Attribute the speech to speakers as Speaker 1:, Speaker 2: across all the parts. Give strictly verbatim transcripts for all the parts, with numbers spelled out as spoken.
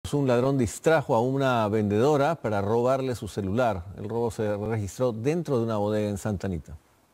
Speaker 1: Un ladrón distrajo a una vendedora para robarle su celular. El robo se registró dentro de una bodega en Santa Anita.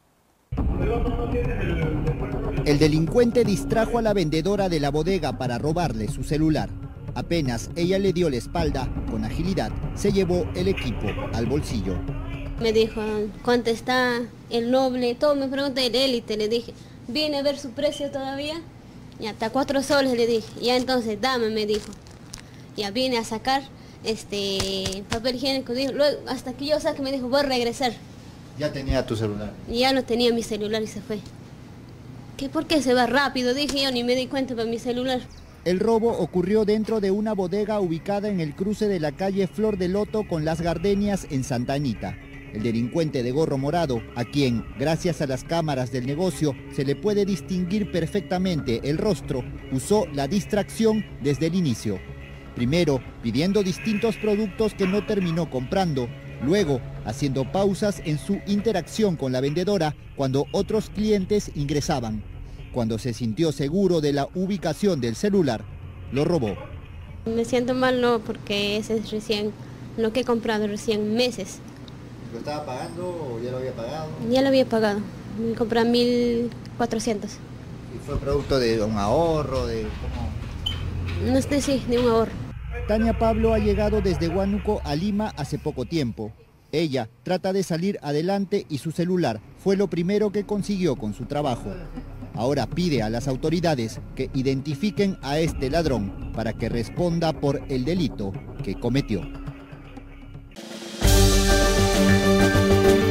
Speaker 2: El delincuente distrajo a la vendedora de la bodega para robarle su celular. Apenas ella le dio la espalda, con agilidad se llevó el equipo al bolsillo.
Speaker 3: Me dijo, ¿cuánto está el noble? Todo me pregunta el élite, le dije. ¿Viene a ver su precio todavía? Y hasta cuatro soles le dije. Ya entonces, dame, me dijo. Ya vine a sacar este papel higiénico, dijo, luego, hasta que yo saque me dijo, voy a regresar.
Speaker 2: ¿Ya tenía tu celular?
Speaker 3: Y ya no tenía mi celular y se fue. ¿Qué, ¿Por qué se va rápido? Dije yo, ni me di cuenta para mi celular.
Speaker 2: El robo ocurrió dentro de una bodega ubicada en el cruce de la calle Flor de Loto con Las Gardenias en Santa Anita. El delincuente de gorro morado, a quien, gracias a las cámaras del negocio, se le puede distinguir perfectamente el rostro, usó la distracción desde el inicio. Primero, pidiendo distintos productos que no terminó comprando, luego, haciendo pausas en su interacción con la vendedora cuando otros clientes ingresaban. Cuando se sintió seguro de la ubicación del celular, lo robó.
Speaker 3: Me siento mal, no, porque ese es recién, lo que he comprado recién meses.
Speaker 2: ¿Lo estaba pagando o ya lo había pagado?
Speaker 3: Ya lo había pagado, me compré mil cuatrocientos.
Speaker 2: ¿Y fue producto de un ahorro, de cómo?
Speaker 3: No sé si, de un ahorro.
Speaker 2: Tania Pablo ha llegado desde Huánuco a Lima hace poco tiempo. Ella trata de salir adelante y su celular fue lo primero que consiguió con su trabajo. Ahora pide a las autoridades que identifiquen a este ladrón para que responda por el delito que cometió.